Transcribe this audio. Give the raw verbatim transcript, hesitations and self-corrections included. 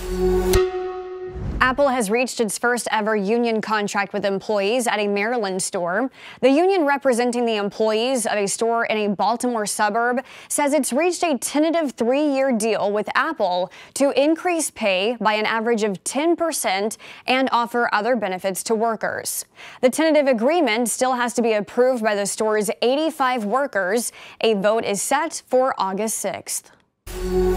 Apple has reached its first ever union contract with employees at a Maryland store. The union representing the employees of a store in a Baltimore suburb says it's reached a tentative three-year deal with Apple to increase pay by an average of ten percent and offer other benefits to workers. The tentative agreement still has to be approved by the store's eighty-five workers. A vote is set for August sixth.